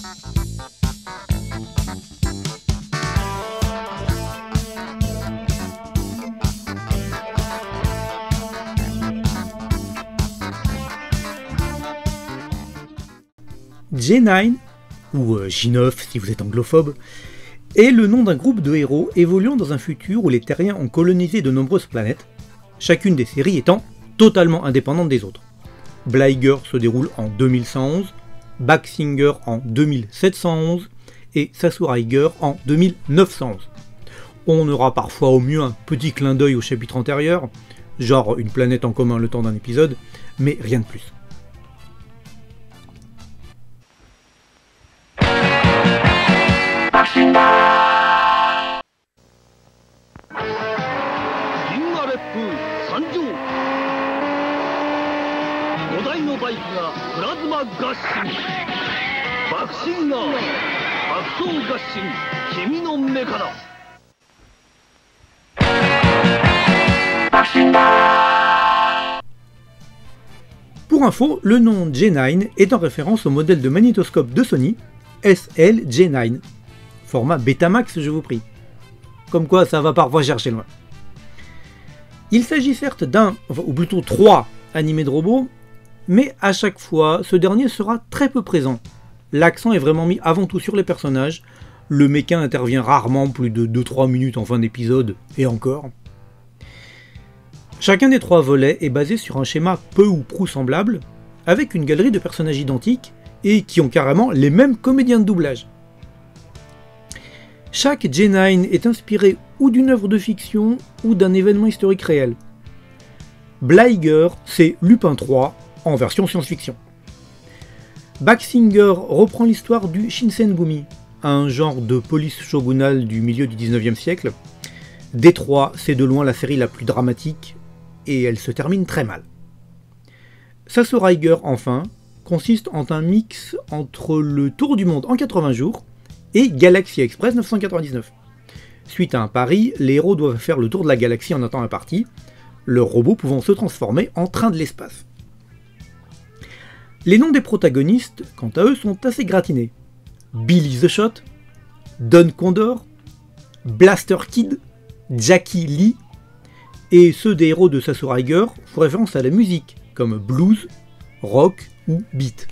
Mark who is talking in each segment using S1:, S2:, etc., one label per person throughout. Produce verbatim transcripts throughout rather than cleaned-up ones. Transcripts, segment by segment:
S1: J neuf, ou euh, J neuf si vous êtes anglophobe, est le nom d'un groupe de héros évoluant dans un futur où les terriens ont colonisé de nombreuses planètes, chacune des séries étant totalement indépendante des autres. Blaiger se déroule en deux mille cent onze, Backsinger en deux mille sept cent onze et Sasuraiger en deux mille neuf cent onze. On aura parfois au mieux un petit clin d'œil au chapitre antérieur, genre une planète en commun le temps d'un épisode, mais rien de plus. Pour info, le nom J neuf est en référence au modèle de magnétoscope de Sony, S L J neuf. Format Betamax, je vous prie. Comme quoi, ça va parfois chercher loin. Il s'agit certes d'un, enfin, ou plutôt trois animés de robots, mais à chaque fois, ce dernier sera très peu présent. L'accent est vraiment mis avant tout sur les personnages, le méca intervient rarement plus de deux à trois minutes en fin d'épisode, et encore. Chacun des trois volets est basé sur un schéma peu ou prou semblable, avec une galerie de personnages identiques, et qui ont carrément les mêmes comédiens de doublage. Chaque J neuf est inspiré ou d'une œuvre de fiction, ou d'un événement historique réel. Blaiger, c'est Lupin trois, en version science-fiction. Backsinger reprend l'histoire du Shinsengumi, un genre de police shogunale du milieu du dix-neuvième siècle. Détroit, c'est de loin la série la plus dramatique, et elle se termine très mal. Sasuraiger, enfin, consiste en un mix entre le Tour du monde en quatre-vingts jours et Galaxy Express neuf cent quatre-vingt-dix-neuf. Suite à un pari, les héros doivent faire le tour de la galaxie en un temps imparti, leurs robots pouvant se transformer en train de l'espace. Les noms des protagonistes, quant à eux, sont assez gratinés. Billy the Shot, Don Condor, Blaster Kid, Jackie Lee, et ceux des héros de Sasuraiger font référence à la musique, comme blues, rock ou beat.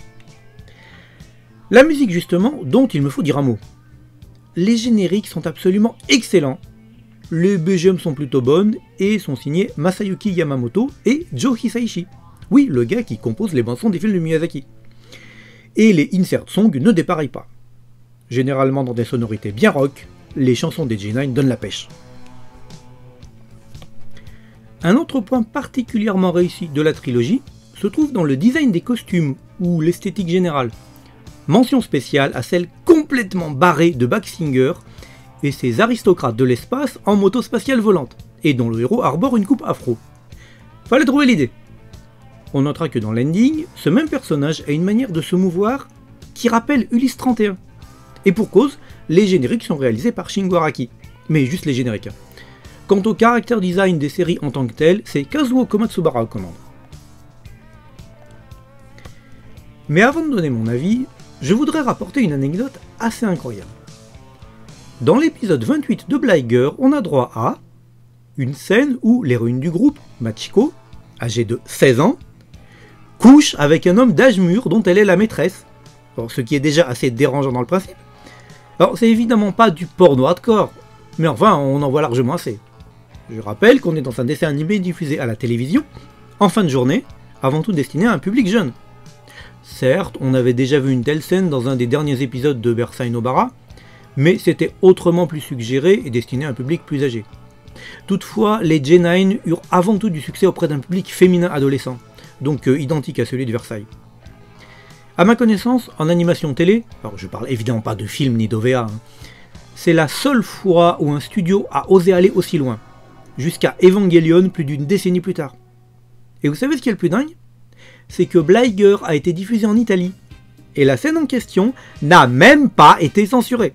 S1: La musique justement, dont il me faut dire un mot. Les génériques sont absolument excellents, les B G M sont plutôt bonnes, et sont signés Masayuki Yamamoto et Joe Hisaishi. Oui, le gars qui compose les bandes-sons des films de Miyazaki. Et les insert songs ne dépareillent pas. Généralement dans des sonorités bien rock, les chansons des J neuf donnent la pêche. Un autre point particulièrement réussi de la trilogie se trouve dans le design des costumes ou l'esthétique générale. Mention spéciale à celle complètement barrée de Backsinger et ses aristocrates de l'espace en moto spatiale volante, et dont le héros arbore une coupe afro. Fallait trouver l'idée. On notera que dans l'ending, ce même personnage a une manière de se mouvoir qui rappelle Ulysse trente et un. Et pour cause, les génériques sont réalisés par Shingo Araki. Mais juste les génériques. Quant au caractère design des séries en tant que tel, c'est Kazuo Komatsubara aux commandes. Mais avant de donner mon avis, je voudrais rapporter une anecdote assez incroyable. Dans l'épisode vingt-huit de Blaiger, on a droit à une scène où l'héroïne du groupe, Machiko, âgée de seize ans, couche avec un homme d'âge mûr dont elle est la maîtresse, alors, ce qui est déjà assez dérangeant dans le principe. Alors c'est évidemment pas du porno hardcore, mais enfin on en voit largement assez. Je rappelle qu'on est dans un dessin animé diffusé à la télévision, en fin de journée, avant tout destiné à un public jeune. Certes, on avait déjà vu une telle scène dans un des derniers épisodes de Berserk Nobara, mais c'était autrement plus suggéré et destiné à un public plus âgé. Toutefois, les J neuf eurent avant tout du succès auprès d'un public féminin adolescent, donc euh, identique à celui de Versailles. A ma connaissance, en animation télé, alors je parle évidemment pas de film ni d'O V A, hein, c'est la seule fois où un studio a osé aller aussi loin, jusqu'à Evangelion plus d'une décennie plus tard. Et vous savez ce qui est le plus dingue? C'est que Blaiger a été diffusé en Italie, et la scène en question n'a même pas été censurée.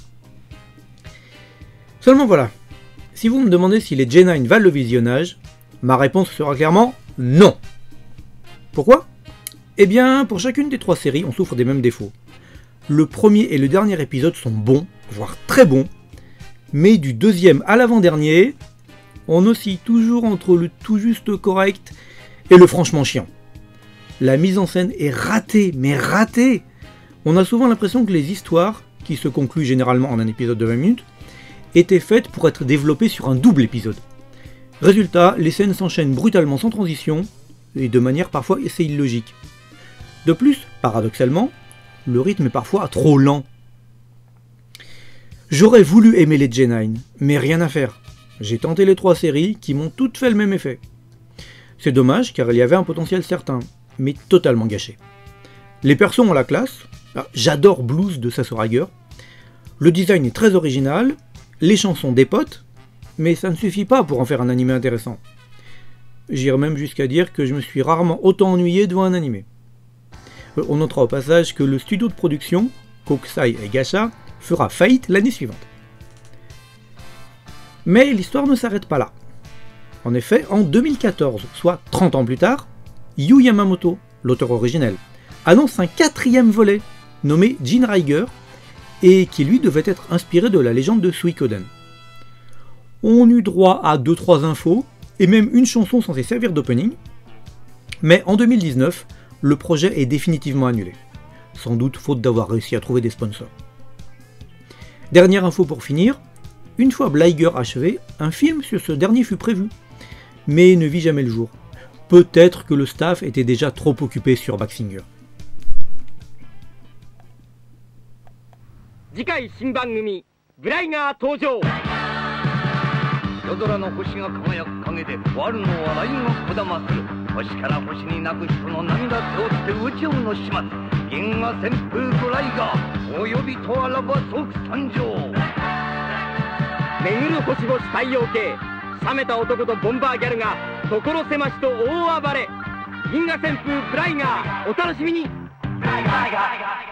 S1: Seulement voilà, si vous me demandez si les J neuf valent le visionnage, ma réponse sera clairement non. Pourquoi? Eh bien, pour chacune des trois séries, on souffre des mêmes défauts. Le premier et le dernier épisode sont bons, voire très bons, mais du deuxième à l'avant-dernier, on oscille toujours entre le tout juste correct et le franchement chiant. La mise en scène est ratée, mais ratée. On a souvent l'impression que les histoires, qui se concluent généralement en un épisode de vingt minutes, étaient faites pour être développées sur un double épisode. Résultat, les scènes s'enchaînent brutalement sans transition, et de manière parfois assez illogique. De plus, paradoxalement, le rythme est parfois trop lent. J'aurais voulu aimer les J neuf, mais rien à faire. J'ai tenté les trois séries qui m'ont toutes fait le même effet. C'est dommage car il y avait un potentiel certain, mais totalement gâché. Les persos ont la classe, j'adore Blues de Sassorager, le design est très original, les chansons dépotent, mais ça ne suffit pas pour en faire un animé intéressant. J'irais même jusqu'à dire que je me suis rarement autant ennuyé devant un animé. On notera au passage que le studio de production, Kokusai Eigasha, fera faillite l'année suivante. Mais l'histoire ne s'arrête pas là. En effet, en deux mille quatorze, soit trente ans plus tard, Yu Yamamoto, l'auteur originel, annonce un quatrième volet, nommé Jin Riger, et qui lui devait être inspiré de la légende de Suikoden. On eut droit à deux trois infos, et même une chanson censée servir d'opening, mais en deux mille dix-neuf, le projet est définitivement annulé, sans doute faute d'avoir réussi à trouver des sponsors. Dernière info pour finir, une fois Bleiger achevé, un film sur ce dernier fut prévu, mais ne vit jamais le jour. Peut-être que le staff était déjà trop occupé sur Backsinger.
S2: 次回新番組ブライガー登場。夜空の星が輝く影で割るの笑いがこだまする。星から星に泣く人の涙背負って宇宙の始末。銀河旋風ブライガーお呼びとあらば即参上。巡る星々太陽系。冷めた男とボンバーギャルが所狭しと大暴れ。銀河旋風ブライガーお楽しみに。ブライガー。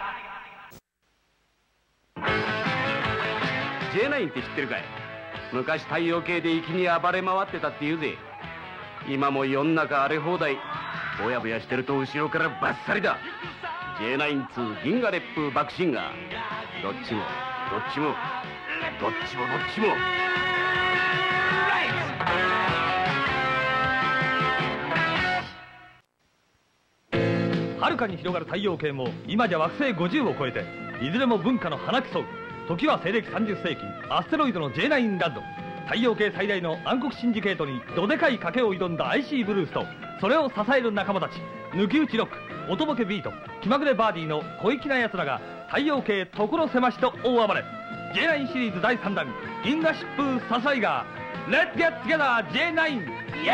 S2: ジェイナインって知ってるかい？昔太陽系で粋に暴れ回ってたって言うぜ。今も世の中荒れ放題。ぼやぼやしてると後ろからバッサリだ。ジェイナインツー銀河烈風バクシンガー。どっちもどっちもどっちもどっちも。
S3: 遥かに広がる太陽系も今じゃ惑星ごじゅうを超えていずれも文化の花競う。時は西暦さんじゅっ世紀、アステロイドの ジェイナイン ラッド。太陽系最大の暗黒シンジケートにどでかい賭けを挑んだ アイシー ブルースとそれを支える仲間たち。抜き打ちロック、音ボケビート、気まぐれバーディーの小粋な奴らが太陽系所狭しと大暴れ。 ジェイナイン シリーズだいさんだん銀河疾風ササイガー。レッツゲッツゲダー ジェイナイン。 イエーイ。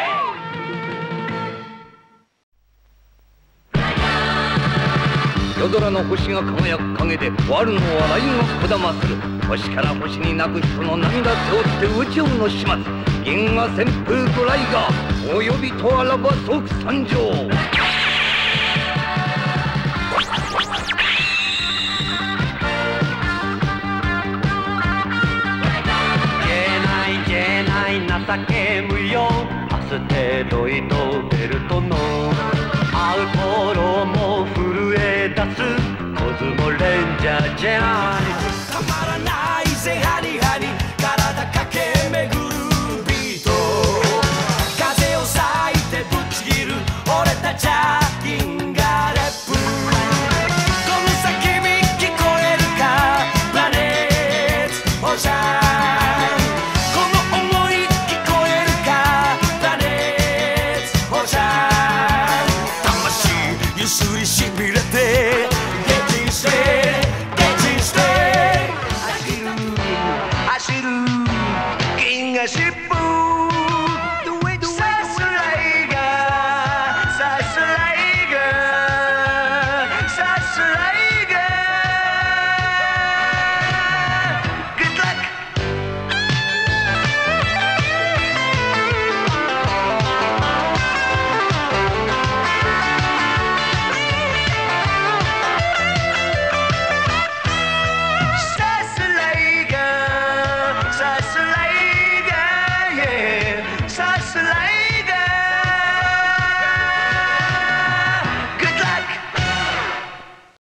S2: 夜空の星が輝く影で割るの笑いがこだまする。星から星に泣く人の涙背負って宇宙の始末。銀河旋風ブライガーお呼びとあらば即参上。
S4: 情け無用アステロイドベルトのアウトローも震え出すコズモレンジャージャー